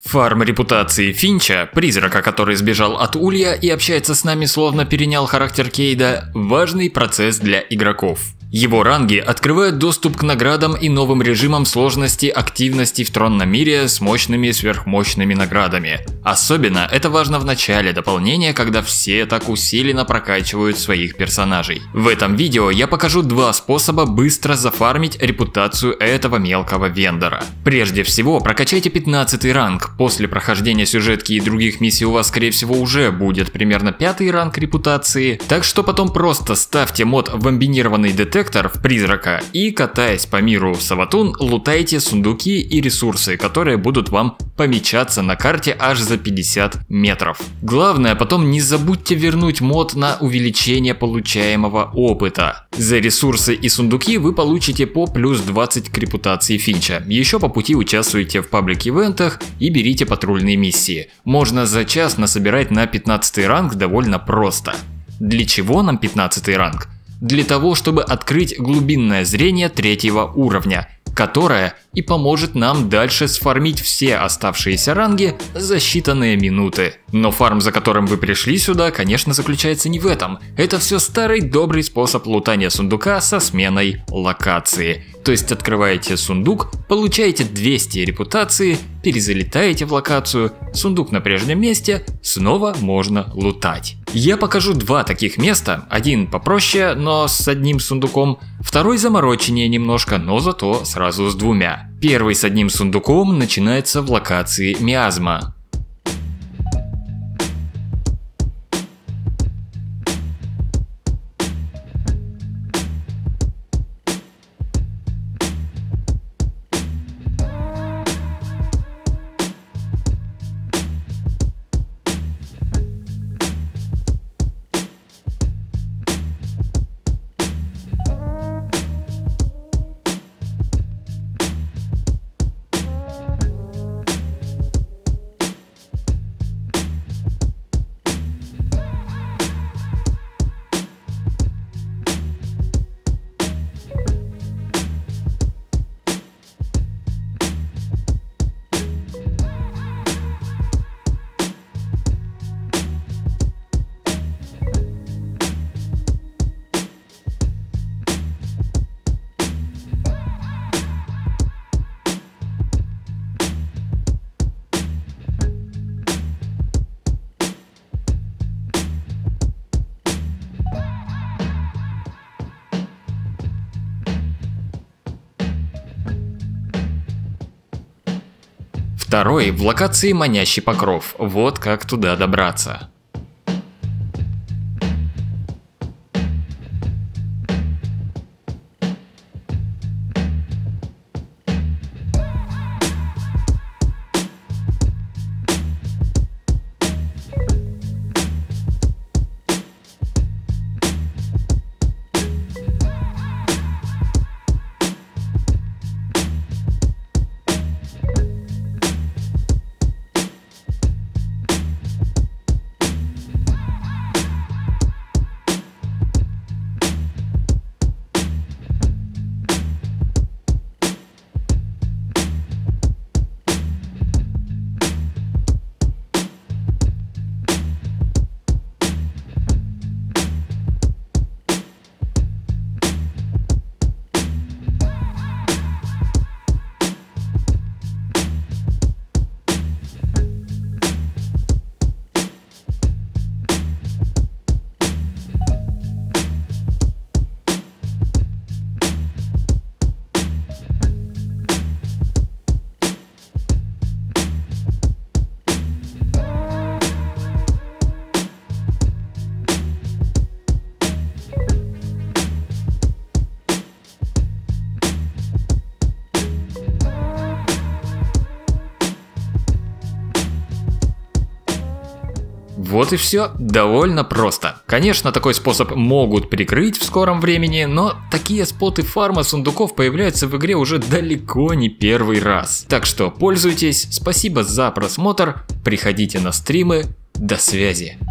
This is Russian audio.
Фарм репутации Финча, призрака, который сбежал от Улья и общается с нами словно перенял характер Кейда, важный процесс для игроков. Его ранги открывают доступ к наградам и новым режимам сложности активности в тронном мире с мощными сверхмощными наградами. Особенно это важно в начале дополнения, когда все так усиленно прокачивают своих персонажей. В этом видео я покажу два способа быстро зафармить репутацию этого мелкого вендора. Прежде всего, прокачайте 15 ранг. После прохождения сюжетки и других миссий у вас скорее всего уже будет примерно 5 ранг репутации, так что потом просто ставьте мод вамбинированный детектор в призрака и, катаясь по миру Саватун, лутайте сундуки и ресурсы, которые будут вам помечаться на карте аж за 50 метров. Главное, потом не забудьте вернуть мод на увеличение получаемого опыта. За ресурсы и сундуки вы получите по плюс 20 к репутации Финча. Еще по пути участвуйте в паблик-ивентах и берите патрульные миссии. Можно за час насобирать на 15 ранг довольно просто. Для чего нам 15 ранг? Для того, чтобы открыть глубинное зрение 3-го уровня, которое и поможет нам дальше сфармить все оставшиеся ранги за считанные минуты. Но фарм, за которым вы пришли сюда, конечно, заключается не в этом. Это все старый добрый способ лутания сундука со сменой локации. То есть открываете сундук, получаете 200 репутации, перезалетаете в локацию, сундук на прежнем месте, снова можно лутать. Я покажу два таких места, один попроще, но с одним сундуком, второй замороченнее немножко, но зато сразу с двумя. Первый с одним сундуком начинается в локации Миазма. Второй в локации Манящий покров. Вот как туда добраться. Вот и все, довольно просто. Конечно, такой способ могут прикрыть в скором времени, но такие споты фарма сундуков появляются в игре уже далеко не первый раз. Так что пользуйтесь, спасибо за просмотр, приходите на стримы, до связи.